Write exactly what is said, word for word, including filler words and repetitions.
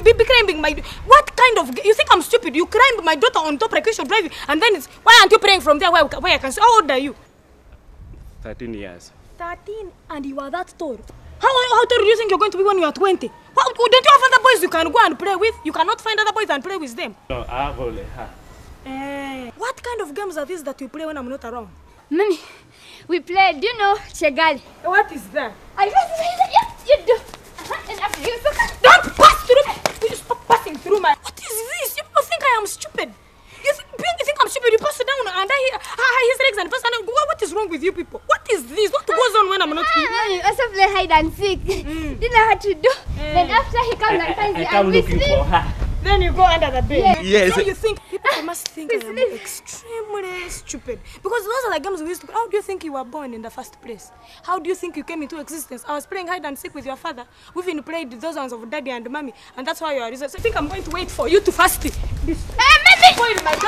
be climbing my... What kind of... You think I'm stupid? You climb my daughter on top recreational driving and then it's... Why aren't you praying from there where, where I can see? How old are you? thirteen years. thirteen and you are that tall. How, how tall do you think you're going to be when you are twenty? Well, don't you have other boys you can go and play with? You cannot find other boys and play with them. No, I have only her. Eh, what kind of games are these that you play when I'm not around? Mommy, we play, do you know Chegali? What is that? I yes, you do. Uh-huh. And after you don't pass through me! Will you stop passing through my... What is this? You people think I am stupid? You think, you think I'm stupid? You pass it down and I high his legs and pass it. What is wrong with you people? What is this? What goes on when I'm not here? Mommy, also play hide and seek. Mm. Do you know how to do? Mm. Then after he comes and finds you and we looking sleep. For her. Then you go under the bed. Yes. So you think people must think I am extremely stupid because those are the games we used to play. How do you think you were born in the first place? How do you think you came into existence? I was playing hide and seek with your father. We've even played those ones of daddy and mommy, and that's why you are. So I think I'm going to wait for you to fast. This. Hey, Mommy!